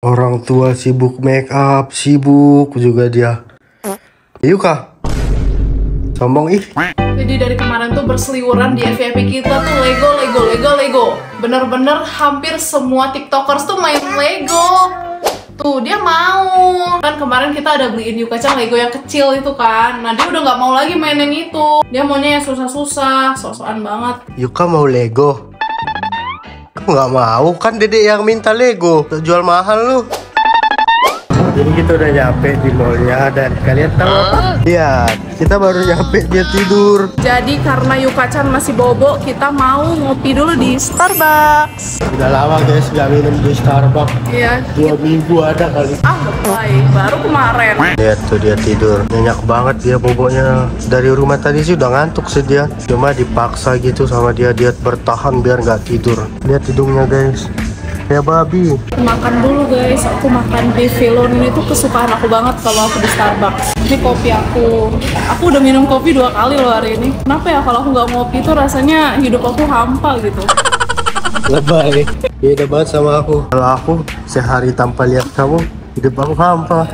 Orang tua sibuk make up, sibuk juga dia. Yuka, sombong ih. Jadi dari kemarin tuh berseliweran di FYP kita tuh Lego. Bener-bener hampir semua tiktokers tuh main Lego. Tuh dia mau. Kan kemarin kita ada beliin Yuka-chan Lego yang kecil itu kan. Nah dia udah nggak mau lagi main yang itu. Dia maunya yang susah-susah, sok-sokan banget. Yuka mau Lego. Kamu nggak mau kan dedek yang minta Lego. Jual mahal lu. Jadi kita udah nyampe di mallnya dan kalian tahu apa? Lihat, kita baru nyampe dia tidur. Jadi karena Yuka-chan masih bobo, kita mau ngopi dulu di Starbucks. Udah lama guys nggak minum di Starbucks. Iya. 2 minggu ada kali. Baik, baru kemarin. Lihat tuh dia tidur. Nyenyak banget dia bobonya. Dari rumah tadi sih udah ngantuk sih dia. Cuma dipaksa gitu sama dia bertahan biar nggak tidur. Lihat hidungnya guys. Ya babi. Makan dulu guys, aku makan beef filon ini tuh kesukaan aku banget kalau aku di Starbucks. Ini kopi aku udah minum kopi 2 kali loh hari ini. Kenapa ya kalau aku nggak ngopi tuh rasanya hidup aku hampa gitu. Lebay. Beda banget sama aku. Kalau aku sehari tanpa lihat kamu, hidup aku hampa.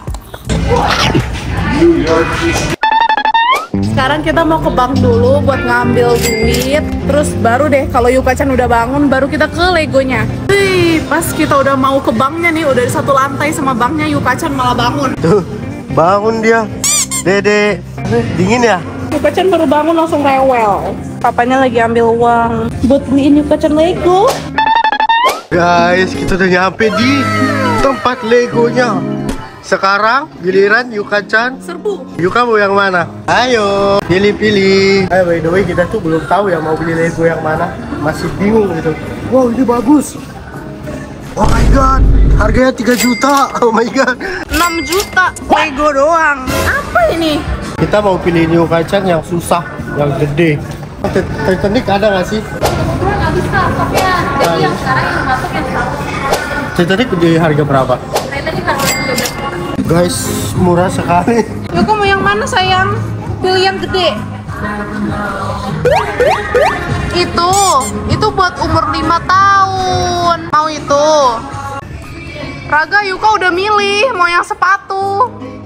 Sekarang kita mau ke bank dulu buat ngambil duit. Terus baru deh kalau Yuka-chan udah bangun, baru kita ke Legonya. Wih, pas kita udah mau ke banknya nih, udah di satu lantai sama banknya, Yuka-chan malah bangun. Tuh, bangun dia. Dede, dingin ya? Yuka-chan baru bangun langsung rewel. Papanya lagi ambil uang buat beliin Yuka-chan Lego. Guys, kita udah nyampe di tempat Legonya. Sekarang giliran Yuka-chan. Serbu. Yuka mau yang mana? Ayo, pilih-pilih. By the way, kita tuh belum tahu ya mau beli Lego yang mana. Masih bingung gitu. Wow, ini bagus. Oh my god, harganya 3 juta. Oh my god, 6 juta Lego doang. Apa ini? kita mau pilih Yuka-chan yang susah, yang gede. Titanic ada nggak sih? Nggak bisa, stoknya. Jadi yang sekarang yang masuk yang 100. Titanic di harga berapa? Titanic harga 13. Guys, murah sekali. Yuka mau yang mana sayang? Pilih yang gede. Itu buat umur 5 tahun. Mau itu. Raga, Yuka udah milih mau yang sepatu.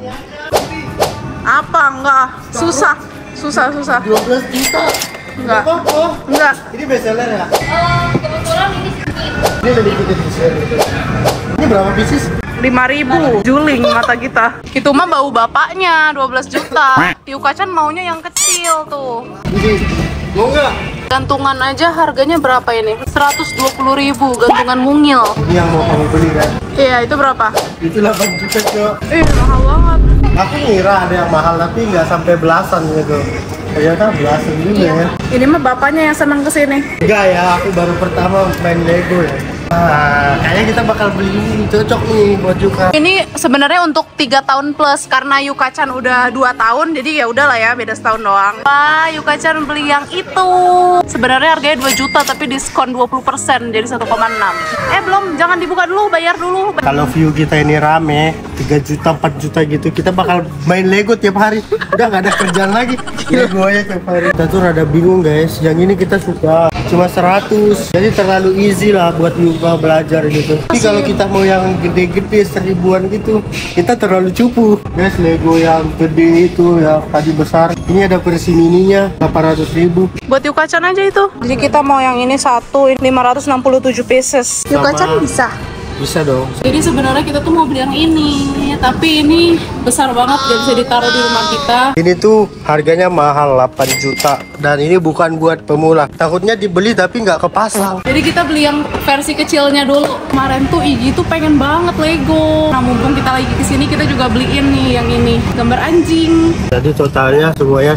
Apa? Enggak. Susah. 12 juta. Enggak. Apa? Enggak. Ini best seller ya? Kebetulan ini sedikit. Ini lebih gede gitu. Ini berapa pieces? 5.000. Juling mata kita. Itu mah bau bapaknya 12 juta. Yuka-chan maunya yang kecil tuh. Ini mau nggak? Gantungan aja harganya berapa ini? 120.000 gantungan mungil. Ini yang mau kamu beli kan? Iya, itu berapa? Itu 8 juta cok. Mahal banget. Aku ngira ada yang mahal tapi nggak sampai belasan gitu. Ternyata belasan juga ya. Ini mah bapaknya yang senang kesini. Enggak ya, aku baru pertama main Lego ya. Kayaknya kita bakal beli ini, cocok nih buat Yuka. Ini sebenarnya untuk 3 tahun plus karena Yuka-chan udah 2 tahun, jadi ya udahlah ya, beda setahun doang. Wah, Yuka-chan beli yang itu. Sebenarnya harganya 2 juta tapi diskon 20% jadi 1,6. Belum, jangan dibuka dulu, bayar dulu. Kalau view kita ini rame, 3 juta, 4 juta gitu, kita bakal main Lego tiap hari. Udah nggak ada kerjaan lagi, Lego aja tiap hari. Kita tuh rada bingung guys, yang ini kita suka cuma 100, jadi terlalu easy lah buat Yuka belajar gitu. Tapi kalau kita mau yang gede-gede 1000-an gitu, kita terlalu cupu. Guys, Lego yang gede itu yang tadi besar, ini ada versi mininya 800.000. Buat Yuka-chan aja itu. Jadi kita mau yang ini 567 pieces. Yuka-chan bisa? Bisa dong. Jadi sebenarnya kita tuh mau beli yang ini, tapi ini besar banget, gak bisa ditaruh di rumah kita. Ini tuh harganya mahal 8 juta dan ini bukan buat pemula. Takutnya dibeli tapi nggak kepasang. Jadi kita beli yang versi kecilnya dulu. Kemarin tuh Igi tuh pengen banget Lego. Nah mumpung kita lagi kesini kita juga beliin nih yang ini, gambar anjing. Jadi totalnya semuanya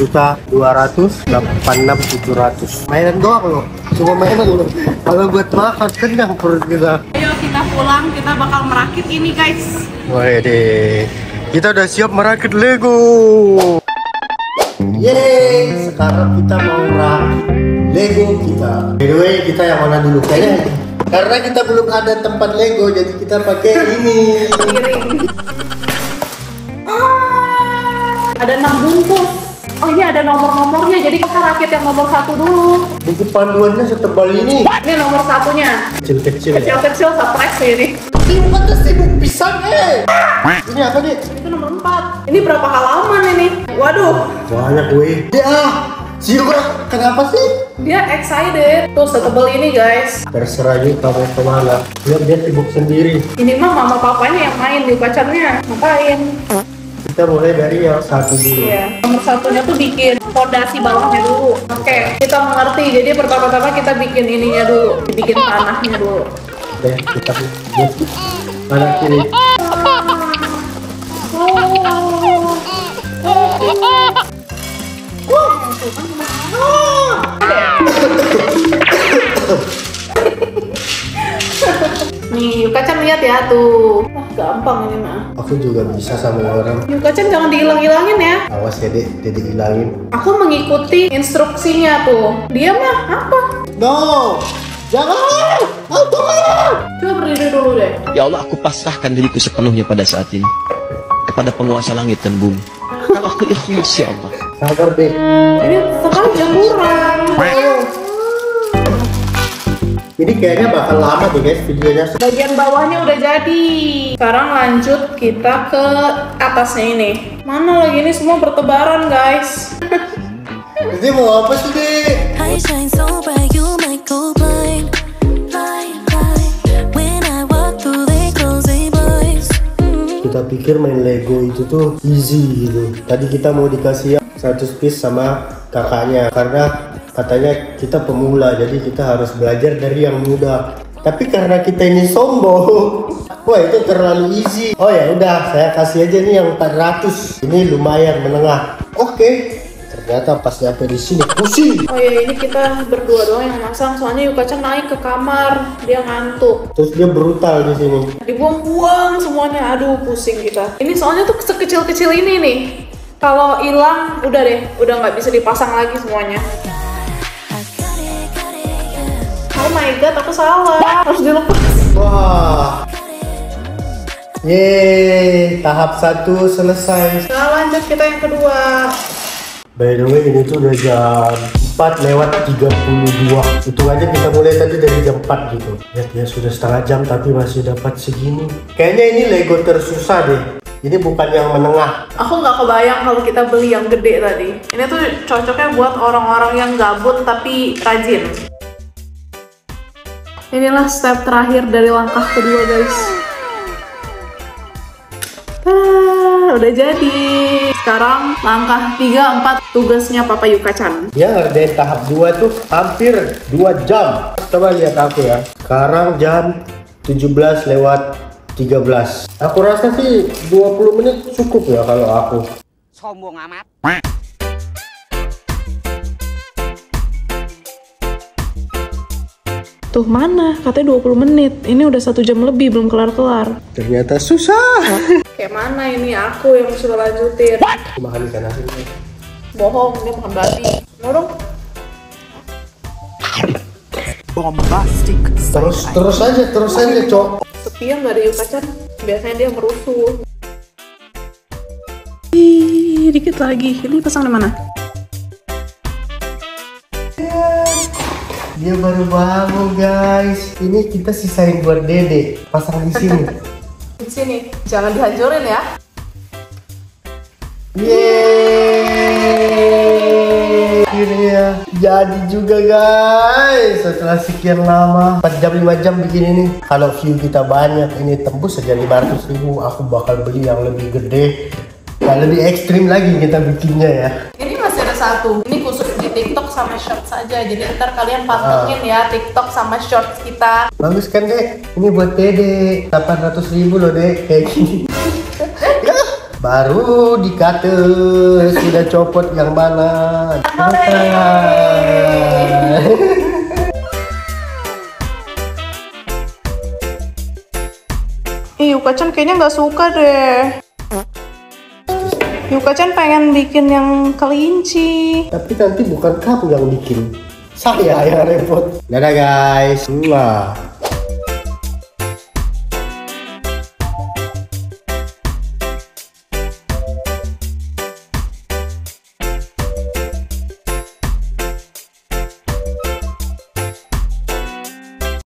1.286.700. Mainan doang loh, cuma mainan loh. Kalau buat makan kenyang perut kita. Ayo kita pulang, kita bakal merakit ini guys. Wede, kita udah siap merakit Lego. Yeay, sekarang kita mau merakit Lego kita. By the way, kita yang mana dulu? Kayaknya karena kita belum ada tempat Lego, jadi kita pakai ini. Ada 6 bungkus. Oh ini ada nomor-nomornya, jadi kita rakit yang nomor 1 dulu. Buku panduannya setebal ini. Ini nomor 1-nya. Kecil-kecil ya. Kecil-kecil surprise ini. Sibuk atau sibuk pisang Ini apa nih? Itu nomor 4. Ini berapa halaman ini? Waduh. Banyak gue. Si Yuka, kenapa sih? Dia excited. Tuh setebel ini guys. Terserah juga kamu kemana. Dia sibuk sendiri. Ini mah mama papanya yang main di pacarnya. Ngapain? Kita mulai dari yang satu dulu. Iya. Nomor satunya tuh bikin fondasi bawahnya dulu. Oke, kita mengerti. Jadi pertama-tama kita bikin ininya dulu. Bikin tanahnya dulu. Oke, kita bikin kanan kiri. Nih, Yuka-chan lihat ya tuh. Wah, gampang ini mah. Aku juga bisa sama orang. Yuka-chan jangan dihilang-hilangin ya. Awas ya dek, jadi hilangin. Aku mengikuti instruksinya tuh. Dia mah apa? No, jangan. Coba berdiri dulu deh. Ya Allah, aku pasrahkan diriku sepenuhnya pada saat ini kepada penguasa langit dan bumi. Kalau aku ikhlas ya Allah. Sabar deh. Ini sekali jamuran. Ini kayaknya bakal lama deh guys videonya. Bagian bawahnya udah jadi. Sekarang lanjut kita ke atasnya ini. Mana lagi ini semua bertebaran guys. Jadi mau apa sih dek? I shine so bright, you might go blind, blind, blind. When I walk through, they close their blinds. Kita pikir main Lego itu tuh easy gitu. Tadi kita mau dikasih 100 piece sama kakaknya karena katanya kita pemula, jadi kita harus belajar dari yang muda. Tapi karena kita ini sombong, wah itu terlalu easy. Oh ya udah, saya kasih aja nih yang 400. Ini lumayan menengah. Oke. Ternyata pas nyampe di sini pusing. Oh ya, ini kita berdua doang yang masang. Soalnya Yuka-chan naik ke kamar, dia ngantuk. Terus dia brutal di sini. Dibuang-buang semuanya. Aduh, pusing kita. Ini soalnya tuh sekecil-kecil ini nih. Kalau hilang, udah deh, udah nggak bisa dipasang lagi semuanya. Oh my god, aku salah. Harus dilepas. Wah. Yeay, tahap 1 selesai. Nah, lanjut kita yang kedua. By the way, ini tuh udah jam 4:32. Hitung aja kita mulai tadi dari jam 4 gitu. Ya sudah setengah jam tapi masih dapat segini. Kayaknya ini Lego tersusah deh. Ini bukan yang menengah. Aku nggak kebayang kalau kita beli yang gede tadi. Ini tuh cocoknya buat orang-orang yang gabut tapi rajin. Inilah step terakhir dari langkah kedua guys. Udah jadi. Sekarang langkah 3, 4 tugasnya Papa Yuka-chan. Dia ngerjain tahap 2 tuh hampir 2 jam. Coba lihat aku ya. Sekarang jam 17:13. Aku rasa sih 20 menit cukup ya kalau aku. Sombong amat. Tuh mana? Katanya 20 menit. Ini udah 1 jam lebih belum kelar-kelar. Ternyata susah. Kayak mana ini aku yang sudah lanjutin. Makan ikan asin. Bohong, dia makan babi. Mau dong? Bombastic. Terus aja, Cok. Sepi ya nggak ada Yuka-chan. Biasanya dia merusuh. Ih, dikit lagi. Ini pasang di mana? Dia baru bangun guys. Ini kita sisain buat Dede. Pasang di sini. Di sini. Jangan dihancurin ya. Yeay. Akhirnya jadi juga guys. Setelah sekian lama 4 jam 5 jam bikin ini. Kalau view kita banyak, ini tembus saja 500.000. Aku bakal beli yang lebih gede. Yang lebih ekstrim lagi kita bikinnya ya. Ini masih ada satu. Ini khusus di TikTok sama Shorts saja. Jadi ntar kalian pantengin ya TikTok sama Shorts kita. Bagus kan dek? Ini buat Dede. 800.000 loh dek. Kayak gini. Baru dikata sudah copot yang mana. Yuka-chan kayaknya nggak suka deh. Yuka-chan pengen bikin yang kelinci. Tapi nanti bukan kamu yang bikin, saya yang repot. Dadah guys. Wah.